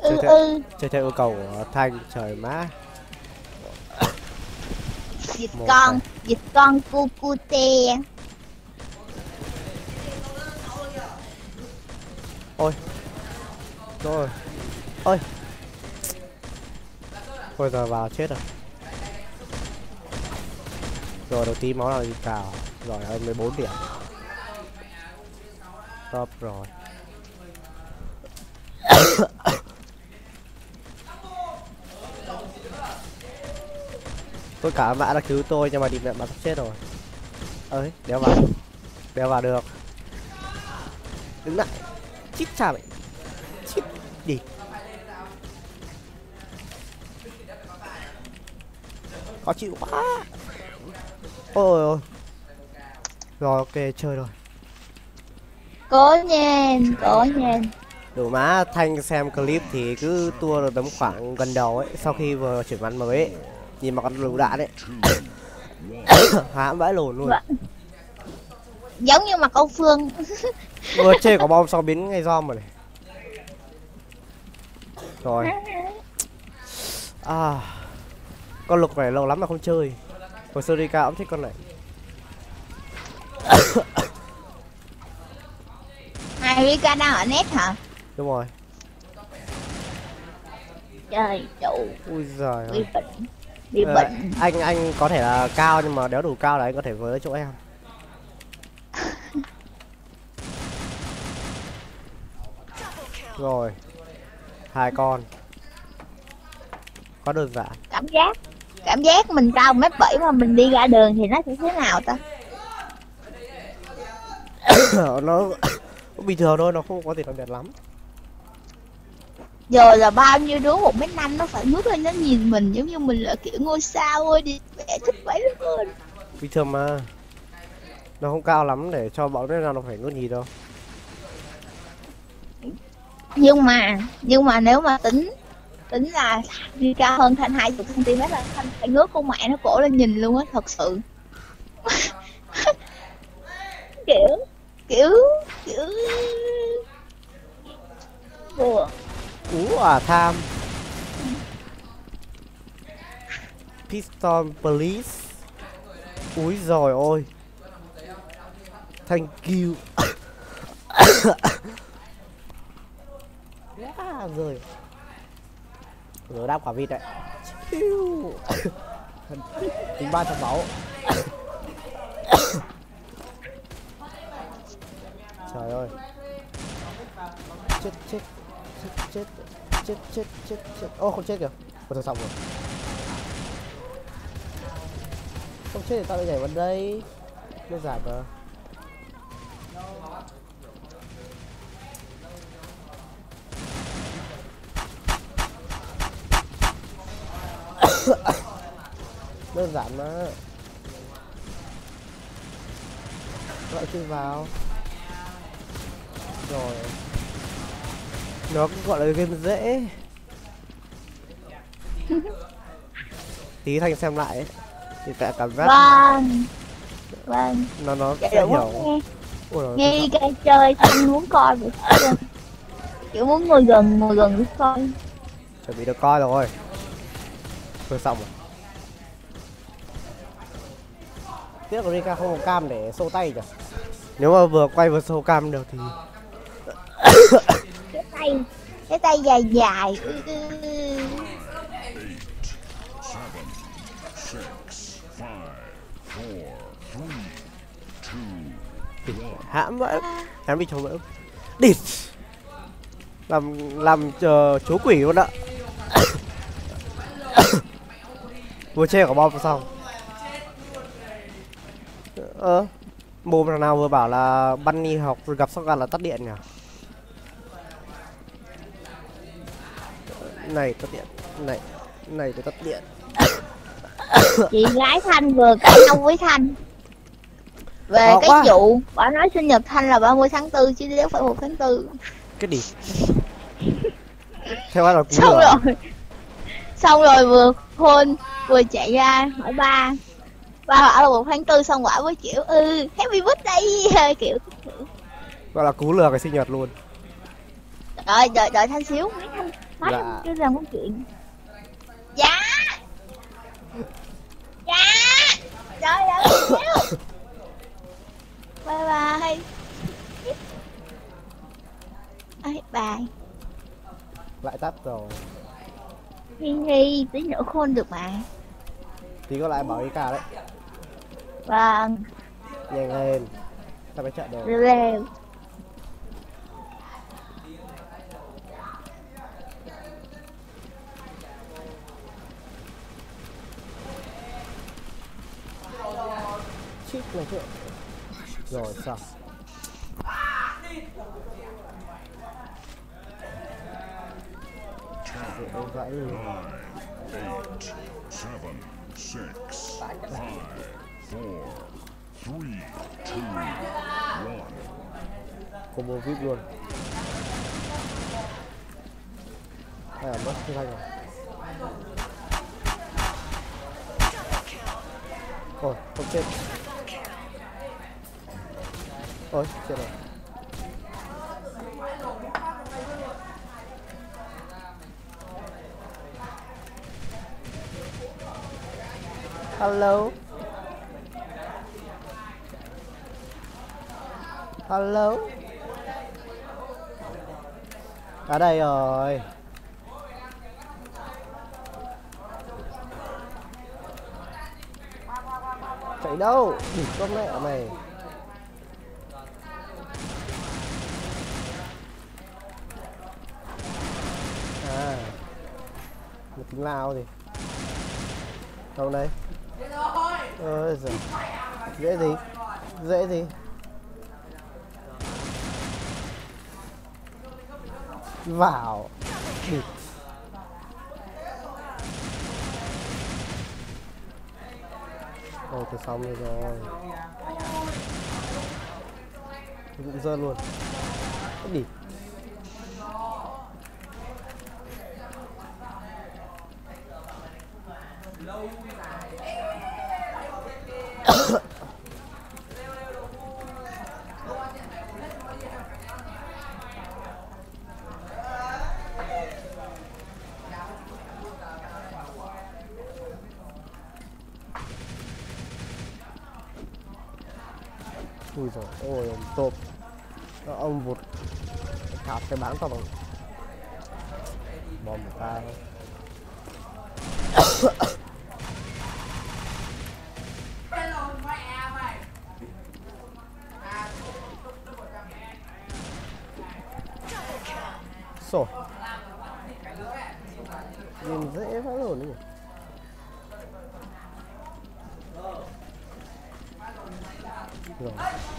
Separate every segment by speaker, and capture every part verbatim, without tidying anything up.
Speaker 1: Ừ,
Speaker 2: chơi theo,
Speaker 1: ừ.
Speaker 2: chơi theo yêu cầu của Thanh. Trời má.
Speaker 1: Dịch
Speaker 2: Một
Speaker 1: con,
Speaker 2: này.
Speaker 1: dịch con cu cu tè.
Speaker 2: Ôi. Rồi. Ôi. Thôi giờ vào chết rồi. Rồi đầu tí máu nào gì cào. Rồi ơi mười bốn điểm. Top rồi. Tôi cả mã đã cứu tôi nhưng mà đi mẹ mà sắp chết rồi. Ơi, đéo vào. Đéo vào được. Đứng lại. Chít cha mày. Chít đi. Khó chịu quá. Ôi ôi. Rồi ok chơi rồi.
Speaker 1: Cố nhiên, cố nhiên.
Speaker 2: Đủ má Thanh xem clip thì cứ tua được tấm khoảng gần đầu ấy. Sau khi vừa chuyển bắn mới ấy. Nhìn mà con lựu đạn ấy. Hãm vãi lồn luôn.
Speaker 1: Vâng. Giống như mặt ông Phương.
Speaker 2: Vừa chơi có bom sau biến ngay dom rồi này. Rồi. À. Con lục này lâu lắm mà không chơi. Hồi xưa đi cao cũng thích con này.
Speaker 1: Hai Rika đang ở net hả?
Speaker 2: Đúng rồi.
Speaker 1: Trời đủ.
Speaker 2: Ui giời
Speaker 1: Bị
Speaker 2: ơi.
Speaker 1: bệnh. Bị
Speaker 2: Ờ,
Speaker 1: bệnh.
Speaker 2: anh anh có thể là cao nhưng mà đéo đủ cao là anh có thể với chỗ em. Rồi. Hai con. Quá đơn giản.
Speaker 1: Cảm giác cảm giác mình cao mét bảy mà mình đi ra đường thì nó sẽ thế nào ta?
Speaker 2: Nó bình thường thôi, nó không có gì đặc biệt lắm.
Speaker 1: Giờ là bao nhiêu đứa một mét năm nó phải ngước lên nó nhìn mình giống như mình là kiểu ngôi sao ơi, đi mẹ thích vậy luôn.
Speaker 2: Bình thường mà. Nó không cao lắm để cho bọn nó nào nó phải ngước nhìn đâu.
Speaker 1: Nhưng mà nhưng mà nếu mà tính tính là đi cao hơn Thanh hai mươi xăng ti mét là Thanh phải ngước con mẹ nó cổ lên nhìn luôn á, thật sự. kiểu kiểu kiểu buồn.
Speaker 2: Ú à tham. Piston please. Úi giời ôi. Thank you. Yeah, rồi. Rồi đáp quả vịt đấy. Tính ba trăm máu. Trời ơi. Chết chết chết chết chết chết chết chết. Ô không chết kìa. Ôi thôi xong rồi. Không chết thì tao lại nhảy vào đây. Nó giả cơ. Đơn giản mà. Lại chui vào. Rồi. Nó cũng gọi là game dễ. Tí Thanh xem lại ấy. Thì cả cảm giác.
Speaker 1: Vâng. Vâng.
Speaker 2: Nó nó
Speaker 1: Dạ,
Speaker 2: sẽ hiểu.
Speaker 1: nghe.
Speaker 2: Ủa,
Speaker 1: Nghe đi cái chơi Thanh muốn coi vậy. Kiểu muốn ngồi gần ngồi gần để coi.
Speaker 2: Chuẩn bị được coi rồi. Thôi xong rồi. Tiếc là Rika không có cam để sâu tay kìa. Nếu mà vừa quay vừa sâu cam được thì
Speaker 1: Cái tay cái tay dài dài.
Speaker 2: hãm vậy. Em bị trống vỡ. Địt. Làm làm chờ chú quỷ luôn ạ. Vừa chơi có bom xong. Ơ, mồm thằng nào vừa bảo là Bunny học gặp shotgun là tắt điện nhỉ? Này tắt điện, này, này tôi tắt điện.
Speaker 1: Chị gái Thanh vừa cãi nhau với Thanh về
Speaker 2: Ờ,
Speaker 1: cái
Speaker 2: quá.
Speaker 1: vụ bà nói sinh nhật Thanh là ba mươi tháng tư chứ không phải một tháng tư.
Speaker 2: Cái gì? Theo anh là cú
Speaker 1: Xong
Speaker 2: lửa.
Speaker 1: rồi xong rồi vừa hôn vừa chạy ra hỏi ba ba bảo là một tháng tư, xong quả với kiểu ừ happy birthday kiểu
Speaker 2: Gọi là cú lừa cái sinh nhật luôn.
Speaker 1: đợi đợi đợi Thanh xíu, mấy Thanh Hết
Speaker 2: Dạ.
Speaker 1: chưa làm câu chuyện. Dạ. Dạ. Trời ơi. Bye bye. Bye bye.
Speaker 2: Lại tắt rồi.
Speaker 1: Hi hi, tí nữa khôn được mà.
Speaker 2: Tí có lại bảo ý cả đấy.
Speaker 1: Vâng.
Speaker 2: Nhanh lên. Tao phải chạy đồ.
Speaker 1: Lêu.
Speaker 2: Chít này chứ. Rồi sao? Rồi vậy.
Speaker 3: Eight, seven, six, five, four, three, two, one.
Speaker 2: Combo vê i pê luôn. À, mất cái thanh rồi. Ôi, không chết. Ôi, chết rồi. Hello. Hello. Ở đây rồi. Chạy đâu? Địt con mẹ mày. À. Một tính lao gì? Đâu đây? Ôi giời. Dễ gì? Dễ gì? Vào. Địt. Ôi tôi xong rồi rồi. Tôi cũng rơi luôn. Cái địt. Ui giời, ôi ông tôm. Ông vụt thạp cái bán tao bằng bom một tay. Sổ. Nhìn dễ vãi lồn đấy nhỉ. Rồi.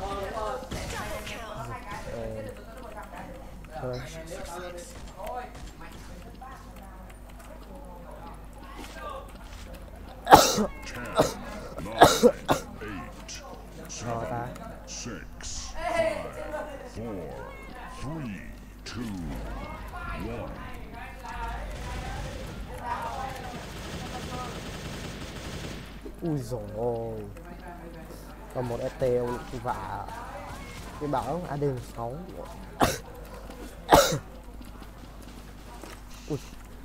Speaker 2: Ờ. Rồi. Rồi ta.
Speaker 3: Six, five, four, three, two, one.
Speaker 2: Ui dồi ôi. Còn một ét tê ông vả cái bảo a đê sáu. Ui.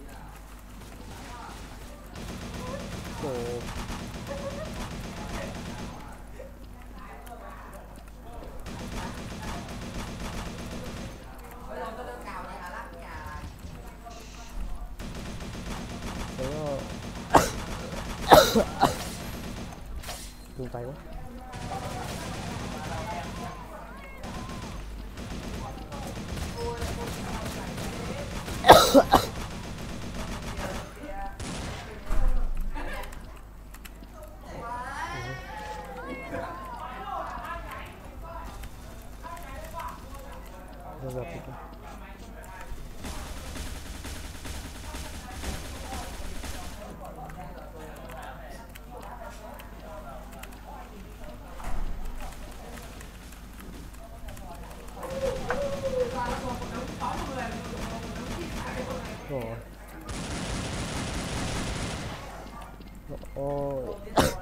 Speaker 2: Ồ. Dùng tay quá. Giờ giờ thì rồi. Ôi.